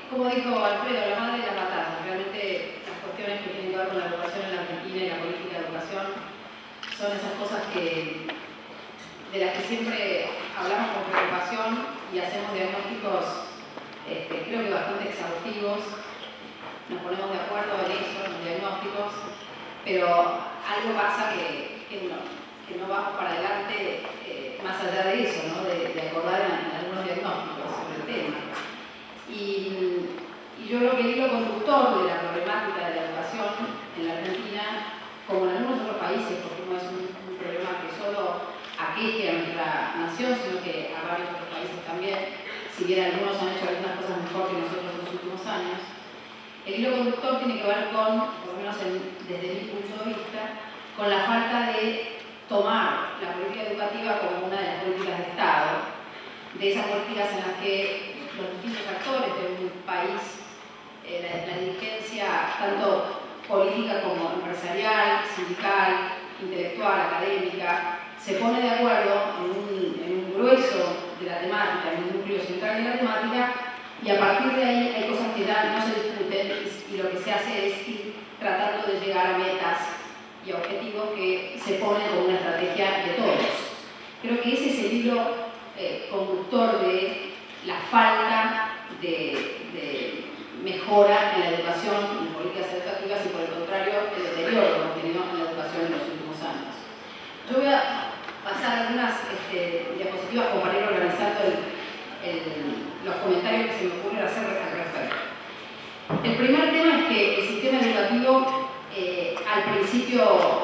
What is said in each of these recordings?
como dijo Alfredo, la madre de las batallas. Realmente las cuestiones que tienen que ver con la educación en la Argentina y la política de educación son esas cosas de las que siempre hablamos con preocupación y hacemos diagnósticos, creo que bastante exhaustivos. Nos ponemos de acuerdo en eso, en los diagnósticos, pero algo pasa que no vamos para adelante más allá de eso, ¿no? de acordar en algunos diagnósticos sobre el tema. Y yo creo que el hilo conductor de la problemática de la educación en la Argentina, como en algunos otros países, porque no es un problema que solo aqueje a nuestra nación, sino que a varios otros países también, si bien algunos han hecho algunas cosas mejor que nosotros en los últimos años, el hilo conductor tiene que ver con, por lo menos desde mi punto de vista, con la falta de tomar la política educativa como una de las políticas de Estado, de esas políticas en las que los distintos actores de un país, la dirigencia tanto política como empresarial, sindical, intelectual, académica, se pone de acuerdo en un grueso de la temática, en un núcleo central de la temática, y a partir de ahí hay cosas que ya no se discuten y lo que se hace es ir tratando de llegar a metas y objetivos que se ponen como una estrategia de todos. Creo que ese es el hilo conductor de la falta de mejora en la educación, en políticas educativas y por el contrario el deterioro que hemos tenido en la educación en los últimos años. Yo voy a pasar algunas diapositivas como para ir organizando los comentarios que se me ocurren hacer al respecto. El primer tema es que el sistema educativo, al principio,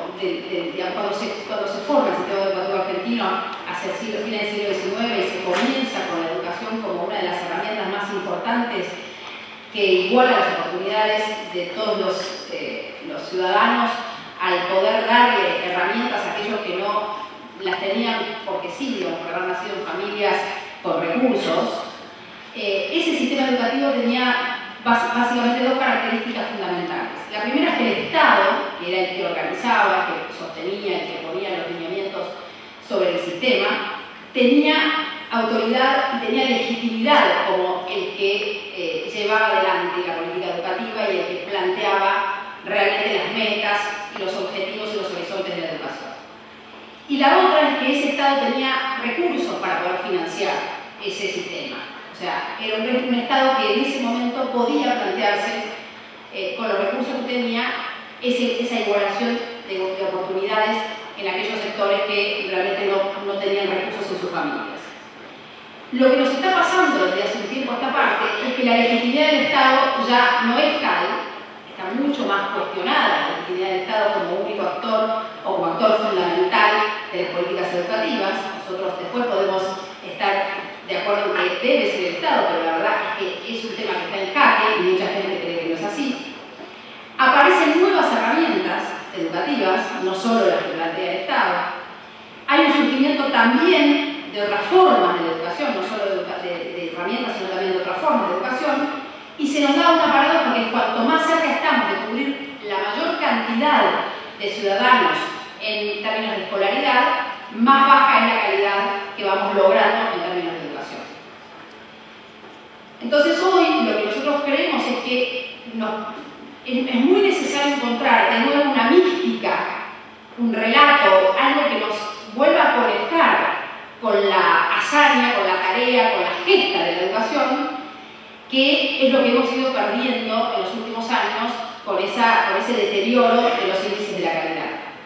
cuando se forma el sistema educativo argentino, hacia fines del siglo XIX, y se comienza con la educación como una de las herramientas más importantes que iguala las oportunidades de todos los ciudadanos al poder darle herramientas a aquellos que no las tenían porque sí, porque haber nacido en familias con recursos. Ese sistema educativo tenía básicamente dos características fundamentales. La primera es que el Estado, que era el que organizaba, que sostenía, el que ponía los lineamientos sobre el sistema, tenía autoridad y tenía legitimidad como el que llevaba adelante la política educativa y el que planteaba realmente las metas y los objetivos y los horizontes de la educación. Y la otra es que ese Estado tenía recursos para poder financiar ese sistema. O sea, era un Estado que en ese momento podía plantearse, con los recursos que tenía, esa igualación de oportunidades en aquellos sectores que realmente no tenían recursos en sus familias. Lo que nos está pasando desde hace un tiempo a esta parte es que la legitimidad del Estado ya no es tal, está mucho más cuestionada la legitimidad del Estado como único actor o como actor fundamental de las políticas educativas. Nosotros después podemos estar de acuerdo en que debe ser el Estado, pero la verdad es que es un tema que está en jaque y mucha gente cree que no es así. Aparecen nuevas herramientas educativas, no solo las que plantea el Estado. Hay un surgimiento también de otras formas de la educación, no solo de herramientas, sino también de otras formas de educación, y se nos da una paradoja que cuanto más cerca estamos de cubrir la mayor cantidad de ciudadanos en términos de escolaridad, más baja es la calidad que vamos logrando en términos de educación. Entonces hoy lo que nosotros creemos es que es muy necesario encontrar de nuevo una mística, un relato, algo que nos vuelva a conectar con la hazaña, con la tarea, con la gesta de la educación, que es lo que hemos ido perdiendo en los últimos años con ese deterioro de los índices de la calidad.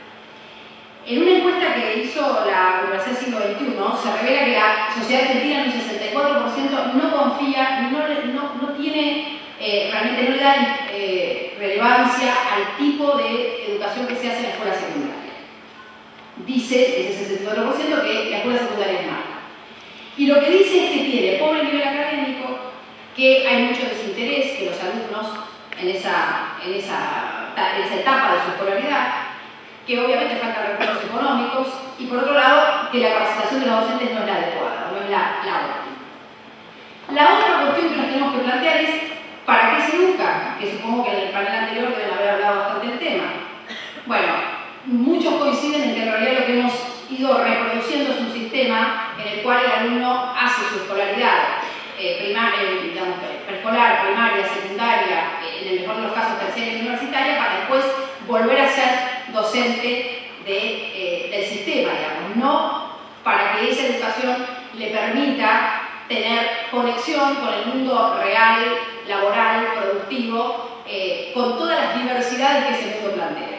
En una encuesta que hizo la Universidad Siglo XXI, se revela que la sociedad argentina en un 64% no confía, no tiene, realmente no le da relevancia al tipo de educación que se hace en la escuela secundaria. Dice ese 64% que la escuela secundaria es mala. Y lo que dice es que tiene pobre nivel académico, que hay mucho desinterés, que los alumnos en esa etapa de su escolaridad, que obviamente faltan recursos económicos, y por otro lado, que la capacitación de los docentes no es la adecuada, no es la óptima. La otra cuestión que nos tenemos que plantear es ¿para qué se educa? Que supongo que en el panel anterior deben haber hablado bastante del tema. Bueno, muchos coinciden en que en realidad lo que hemos ido reproduciendo es un sistema en el cual el alumno hace su escolaridad preescolar, primaria, secundaria, en el mejor de los casos terciaria y universitaria, para después volver a ser docente del sistema, digamos, no para que esa educación le permita tener conexión con el mundo real, laboral, productivo, con todas las diversidades que ese mundo plantea.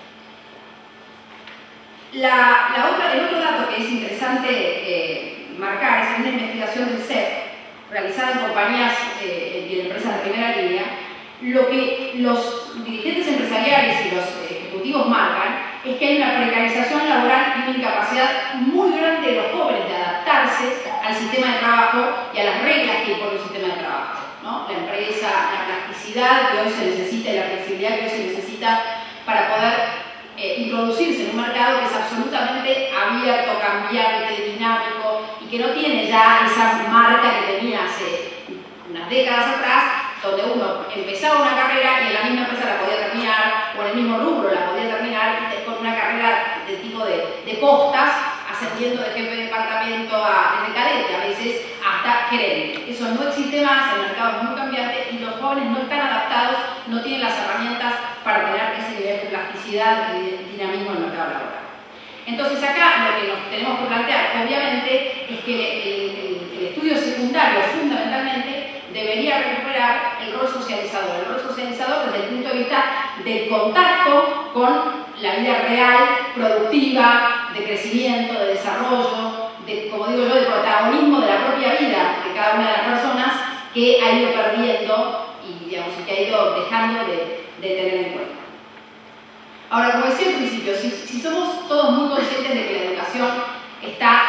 El otro dato que es interesante marcar es una investigación del CEP realizada en compañías y en empresas de primera línea. Lo que los dirigentes empresariales y los ejecutivos marcan es que hay una precarización laboral y una incapacidad muy grande de los jóvenes de adaptarse al sistema de trabajo y a las reglas que impone el sistema de trabajo, ¿no? La empresa, la plasticidad que hoy se necesita y la flexibilidad que hoy se necesita para poder introducirse en un mercado que es absolutamente abierto, cambiante, dinámico y que no tiene ya esa marca que tenía hace unas décadas atrás, donde uno empezaba una carrera y en la misma empresa la podía terminar, o en el mismo rubro la podía terminar con una carrera de tipo de postas, ascendiendo de jefe de departamento desde cadete, a veces hasta gerente. Eso no existe más, el mercado es muy cambiante y los jóvenes no están adaptados, no tienen las herramientas para tener ese nivel de plasticidad y de dinamismo en el mercado laboral. Entonces acá lo que nos tenemos que plantear, obviamente, es que el estudio secundario fundamentalmente debería recuperar el rol socializador desde el punto de vista del contacto con la vida real, productiva, de crecimiento, de desarrollo, de, como digo yo, de protagonismo de la propia vida de cada una de las personas que ha ido perdiendo y, digamos, que ha ido dejando de tener en cuenta. Ahora, como decía al principio, si somos todos muy conscientes de que la educación está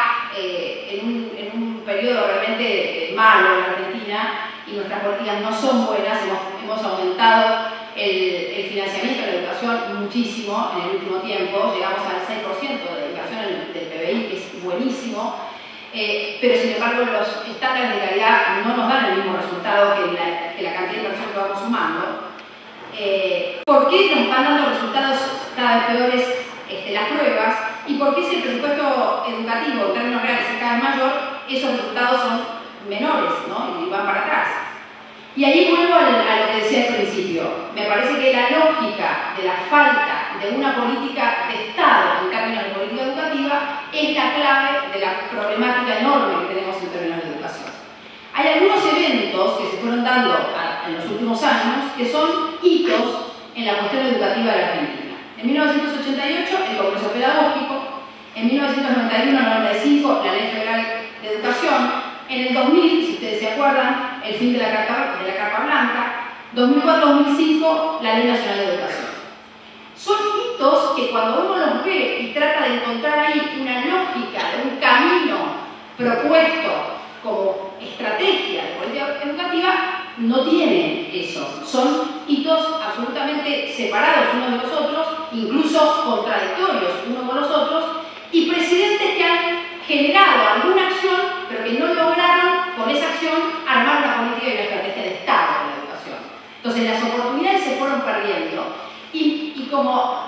en un periodo realmente malo en la Argentina y nuestras políticas no son buenas, hemos aumentado el financiamiento de la educación muchísimo en el último tiempo, llegamos al 6% de dedicación del PBI, que es buenísimo, pero sin embargo los estándares de calidad no nos dan el mismo resultado que la cantidad de inversión que vamos sumando. ¿Por qué nos van dando resultados cada vez peores las pruebas? ¿Y por qué si el presupuesto educativo en términos reales es cada vez mayor, esos resultados son menores, ¿no? Y van para atrás? Y ahí vuelvo a lo que decía al principio. Me parece que la lógica de la falta de una política de Estado en términos de política educativa es la clave de la problemática enorme que tenemos en términos de educación. Hay algunos eventos que se fueron dando en los últimos años que son hitos en la cuestión educativa de la Argentina. En 1988, el Congreso Pedagógico. En 1991-95, la Ley Federal de Educación. En el 2000, si ustedes se acuerdan, el fin de la Carta Blanca. 2004-2005, la Ley Nacional de Educación. Son hitos que cuando uno los ve y trata de encontrar ahí una lógica, un camino propuesto como estrategia de política educativa, no tienen eso. Son hitos absolutamente separados unos de los otros, incluso contradictorios unos con los otros, y presidentes que han generado alguna acción, pero que no lograron con esa acción armar una política y una estrategia de Estado en la educación. Entonces las oportunidades se fueron perdiendo y como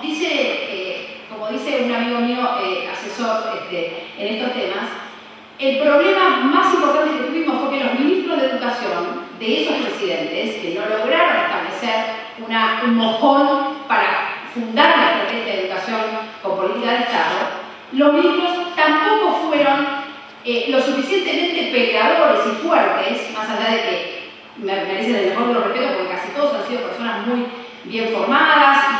dice un amigo mío, asesor en estos temas, el problema más importante que tuvimos fue que los ministros de educación de esos presidentes, que no lograron establecer un mojón para fundar la estrategia de educación con política de Estado, los ministros tampoco fueron lo suficientemente peleadores y fuertes, más allá de que me merecen el mejor de los respetos, porque casi todos han sido personas muy bien formadas y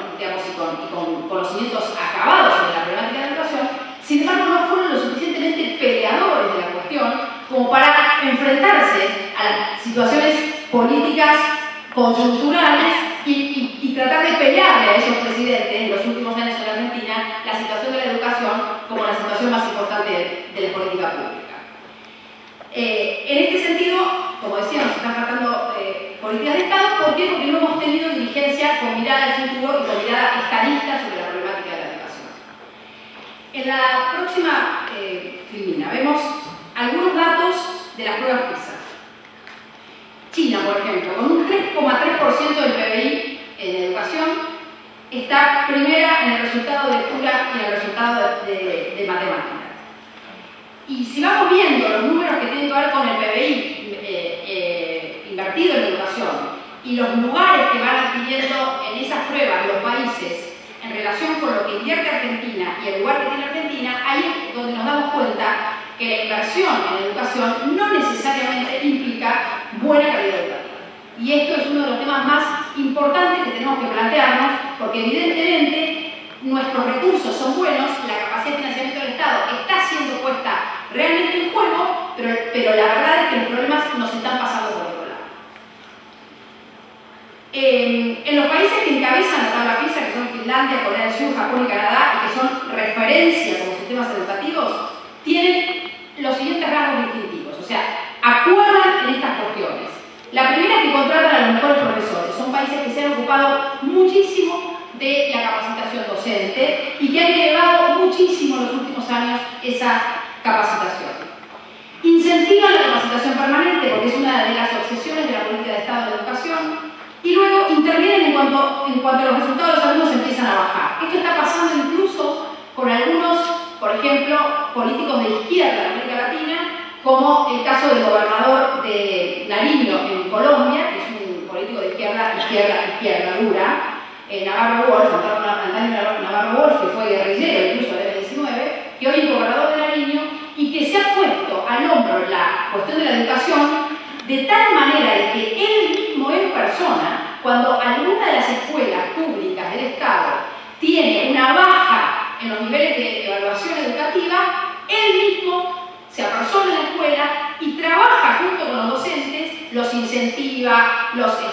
con conocimientos acabados sobre la problemática de la educación. Sin embargo, no fueron lo suficientemente peleadores de la cuestión como para enfrentarse a las situaciones políticas conjunturales y tratar de pelearle a esos presidentes en los últimos años en la Argentina la situación de la educación como la situación más importante de la política pública. En este sentido, como decía, nos están faltando políticas de Estado. ¿Por qué? Porque no hemos tenido dirigencia con mirada al futuro y con mirada estadista sobre la problemática de la educación. En la próxima filmina vemos algunos datos de las pruebas PISA. China, por ejemplo, con un 3,3% del PBI en educación, está primera en el resultado de lectura y en el resultado de matemáticas. Y si vamos viendo los números que tienen que ver con el PBI, invertido en educación y los lugares que van adquiriendo en esas pruebas los países en relación con lo que invierte Argentina y el lugar que tiene Argentina, ahí es donde nos damos cuenta que la inversión en educación no necesariamente implica buena calidad educativa. Y esto es uno de los temas más importantes que tenemos que plantearnos, porque evidentemente nuestros recursos son buenos, la capacidad de financiamiento del Estado está siendo puesta realmente en juego, pero la verdad es que los problemas nos están pasando por otro lado. En los países que encabezan la tabla PISA, que son Finlandia, Corea del Sur, Japón y Canadá, y que son referencia como sistemas educativos, tienen los siguientes rasgos distintivos, o sea, acuerdan en estas cuestiones. La primera es que contratan a los mejores profesores. Son países que se han ocupado muchísimo de la capacitación docente y que han elevado muchísimo en los últimos años esa capacitación. Incentivan la capacitación permanente porque es una de las obsesiones de la política de Estado de la educación. Y luego intervienen en cuanto a los resultados de los alumnos empiezan a bajar. Esto está pasando incluso con algunos, por ejemplo, políticos de izquierda en América Latina, como el caso del gobernador de Nariño en Colombia, que es un político de izquierda dura, Navarro Wolf, Antonio Navarro Wolf, que fue guerrillero incluso del M-19, que hoy es gobernador de Nariño y que se ha puesto al hombro la cuestión de la educación de tal manera de que él mismo en persona, cuando alguna de las escuelas públicas del Estado tiene una baja en los niveles de evaluación educativa, él mismo se apersona en la escuela y trabaja junto con los docentes, los incentiva,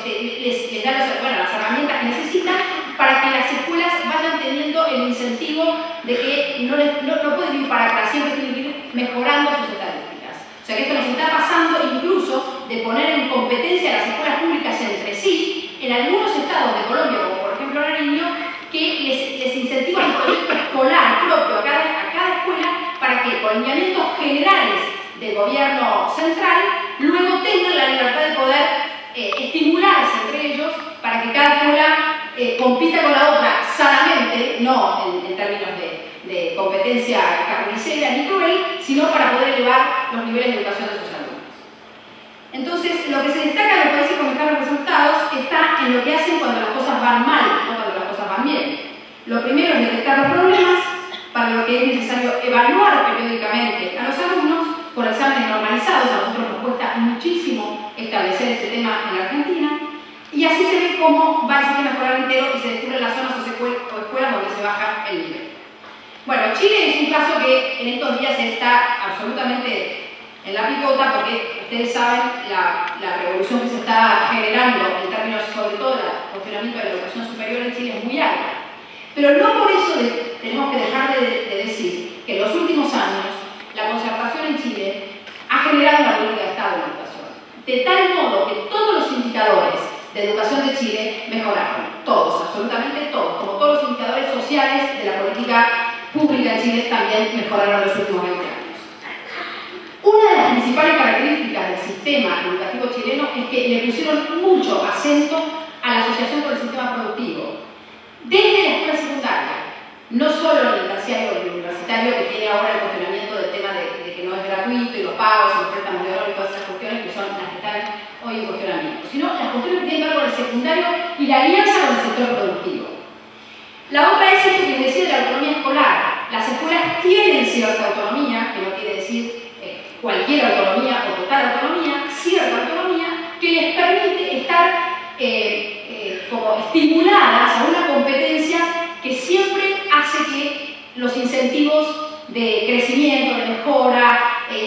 les da las herramientas que necesitan para que las escuelas vayan teniendo el incentivo de que no pueden ir para atrás, siempre tienen que ir mejorando sus estadísticas. O sea que esto nos está pasando incluso de poner en competencia a las escuelas públicas entre sí, en algunos estados de Colombia, como por ejemplo Nariño, que les incentiva un proyecto escolar propio a cada escuela para que con lineamientos generales del gobierno central luego tengan la libertad de poder estimularse entre ellos para que cada escuela compita con la otra sanamente, no en términos de competencia carnicera ni cruel, sino para poder elevar los niveles de educación de sus alumnos. Entonces, lo que se destaca en los países con mejores resultados está en lo que hacen cuando las cosas van mal, no cuando las cosas van bien. Lo primero es detectar los problemas, para lo que es necesario evaluar periódicamente a los alumnos con exámenes normalizados. A nosotros nos cuesta muchísimo establecer este tema en la Argentina, y así se ve cómo va el sistema escolar entero y se descubren las zonas o escuelas donde se baja el nivel. Bueno, Chile es un caso que en estos días está absolutamente en la picota porque ustedes saben la revolución que se está generando en términos sobre todo del funcionamiento de la educación superior en Chile es muy alta. Pero no por eso tenemos que dejar de decir que en los últimos años la concertación en Chile ha generado una política de Estado de educación. De tal modo que todos los indicadores de educación de Chile mejoraron. Todos, absolutamente todos. Como todos los indicadores sociales de la política pública en Chile también mejoraron en los últimos 20 años. Una de las principales características del sistema educativo chileno es que le pusieron mucho acento a la asociación con el sistema productivo. Desde la escuela secundaria, no solo en el terciario o el universitario, que tiene ahora el cuestionamiento del tema de que no es gratuito y los pagos y los préstamos de oro y todas esas cuestiones que son las que están hoy en cuestionamiento, sino las cuestiones que tienen que ver con el secundario y la alianza con el sector productivo. La otra es esto que les decía de la autonomía escolar. Las escuelas tienen cierta autonomía, que no quiere decir cualquier autonomía o total autonomía, cierta autonomía que les permite estar como estimuladas a una competencia que siempre hace que los incentivos de crecimiento, de mejora,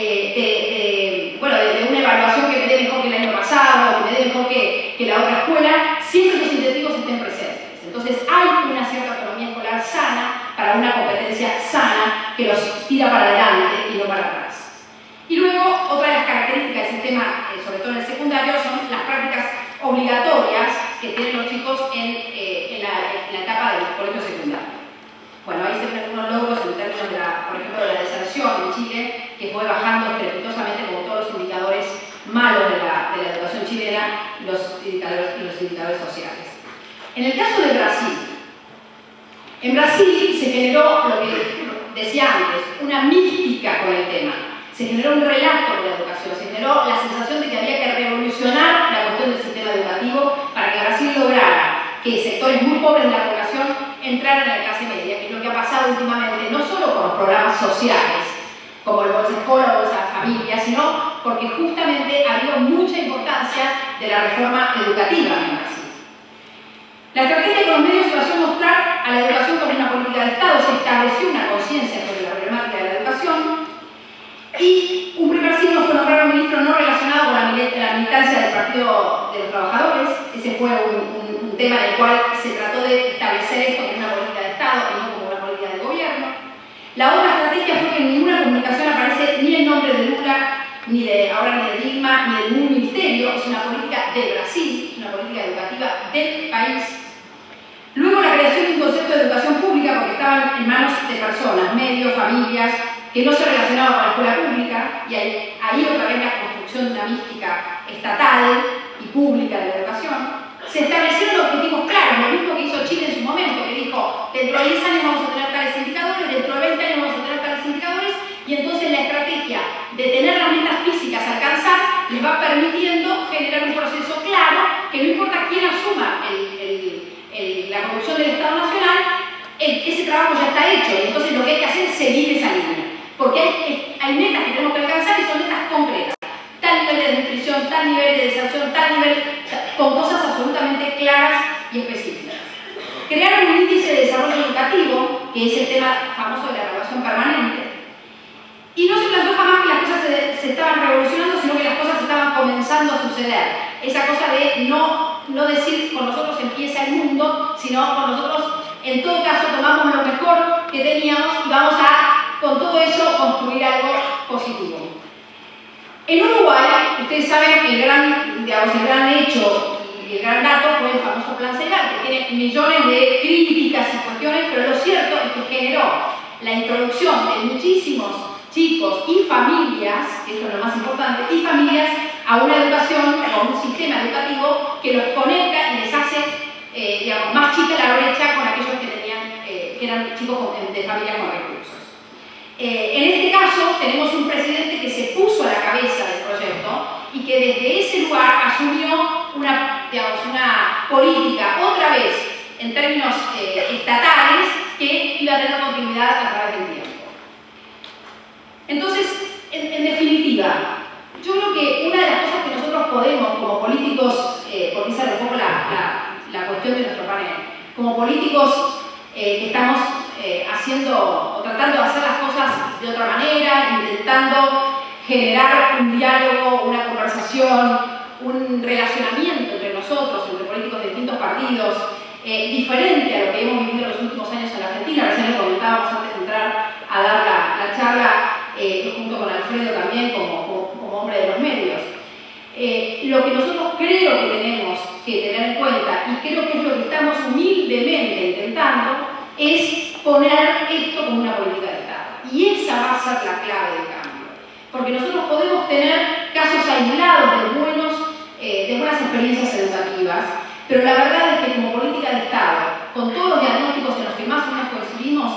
de una evaluación que me dé mejor que el año pasado, que me dé mejor que la otra escuela, siempre esos incentivos estén presentes. Entonces hay una cierta autonomía escolar sana para una competencia sana que los tira para adelante y no para atrás. Y luego, otra de las características del sistema, sobre todo en el secundario, son las prácticas obligatorias que tienen los chicos en la etapa del colegio secundario. Bueno, ahí se ven algunos logros en términos de por ejemplo, de la deserción en Chile, que fue bajando estrepitosamente como todos los indicadores malos de la educación chilena, los indicadores sociales. En el caso de Brasil, en Brasil se generó lo que decía antes, una mística con el tema. Se generó un relato de la educación, se generó la sensación de que había que revolucionar la cuestión del sectores muy pobres de la población entraran en la clase media, que es lo que ha pasado últimamente, no solo con los programas sociales, como el Bolsa Escola o Bolsa Familia, sino porque justamente ha habido mucha importancia de la reforma educativa en Brasil. La estrategia con los medios se basó en mostrar a la educación como una política de Estado, se estableció una conciencia sobre la problemática de la educación y un primer signo fue nombrar a un ministro no relacionado con la militancia del Partido de los Trabajadores. Ese fue un tema en el cual se trató de establecer esto como una política de Estado y no como una política de gobierno. La otra estrategia fue que en ninguna comunicación aparece ni el nombre de Lula, ni de Dilma, ni de ningún ministerio. Es una política de Brasil, es una política educativa del país. Luego la creación de un concepto de educación pública, porque estaban en manos de personas, medios, familias, que no se relacionaban con la escuela pública, y ahí otra vez la construcción de una mística estatal y pública de la educación. Se establecieron objetivos claros, lo mismo que hizo Chile en su momento, que dijo, dentro de 10 años vamos a tener tales indicadores, dentro de 20 años vamos a tener tales indicadores, y entonces la estrategia de tener las metas físicas a alcanzar les va permitiendo generar un proceso claro, que no importa quién asuma la conducción del Estado Nacional, ese trabajo ya está hecho, y entonces lo que hay que hacer es seguir esa línea, porque hay metas que tenemos que alcanzar y son metas concretas, tal nivel de nutrición, tal nivel de deserción, tal nivel, con cosas absolutamente claras y específicas. Crearon un índice de desarrollo educativo, que es el tema famoso de la evaluación permanente, y no se planteó jamás que las cosas se estaban revolucionando, sino que las cosas estaban comenzando a suceder. Esa cosa de no decir con nosotros empieza el mundo, sino con nosotros en todo caso tomamos lo mejor que teníamos y vamos a, con todo eso, construir algo positivo. En Uruguay, ustedes saben, el gran hecho y el gran dato fue el famoso Plan Celular, que tiene millones de críticas y cuestiones, pero lo cierto es que generó la introducción de muchísimos chicos y familias, que esto es lo más importante, y familias a una educación, a un sistema educativo que los conecta y les hace, digamos, más chica la brecha con aquellos que eran chicos de familias con recursos. En este caso, tenemos un presidente que se puso a la cabeza del proyecto y que desde ese lugar asumió una política, otra vez, en términos estatales, que iba a tener continuidad a través del tiempo. Entonces, en definitiva, yo creo que una de las cosas que nosotros podemos, como políticos, porque esa es un poco la cuestión de nuestro panel, como políticos que estamos haciendo o tratando de hacer las cosas de otra manera, intentando generar un diálogo, una conversación, un relacionamiento entre nosotros, entre políticos de distintos partidos, diferente a lo que hemos vivido en los últimos años en la Argentina. Recién lo comentábamos antes de entrar a dar la charla, junto con Alfredo también como hombre de los medios. Lo que nosotros creo que tenemos que tener en cuenta, y creo que es lo que estamos humildemente intentando, es poner esto como una política de Estado. Y esa va a ser la clave del cambio. Porque nosotros podemos tener casos aislados de buenas experiencias educativas, pero la verdad es que como política de Estado, con todos los diagnósticos en los que más o menos coincidimos,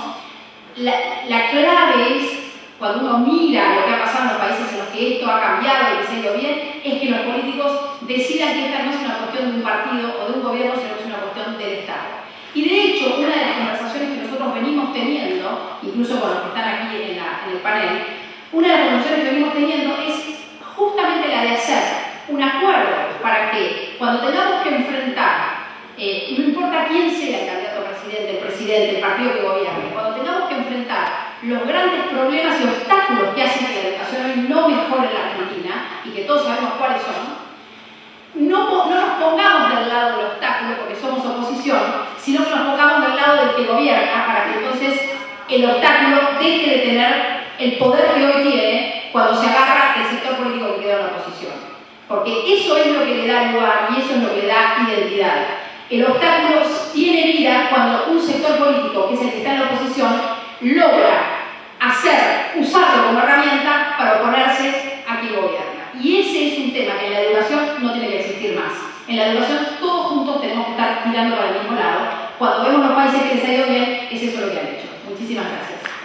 la clave es, cuando uno mira lo que ha pasado en los países en los que esto ha cambiado y que se ha ido bien, es que los políticos decidan que esta no es una cuestión de un partido o de un gobierno, sino que es una cuestión del Estado. Y de hecho, una de las conversaciones que nosotros venimos teniendo, incluso con los que están aquí en el panel, una de las conversaciones que venimos teniendo es justamente la de hacer un acuerdo para que cuando tengamos que enfrentar, no importa quién sea el candidato a presidente, el partido que gobierne, cuando tengamos que enfrentar los grandes problemas y obstáculos que hacen que la educación hoy no mejore en la Argentina, y que todos sabemos cuáles son, no nos pongamos del lado del obstáculo porque somos oposición, sino que nos pongamos del lado del que gobierna, para que entonces el obstáculo deje de tener el poder que hoy tiene cuando se agarra el sector político que queda en la oposición. Porque eso es lo que le da lugar y eso es lo que le da identidad. El obstáculo tiene vida cuando un sector político, que es el que está en la oposición, logra usarlo como herramienta para oponerse a quien gobierna. Y ese es un tema que en la educación no tiene que existir más. En la educación todos juntos tenemos que estar mirando para el mismo lado. Cuando vemos los países que les ha ido bien, es eso lo que han hecho. Muchísimas gracias.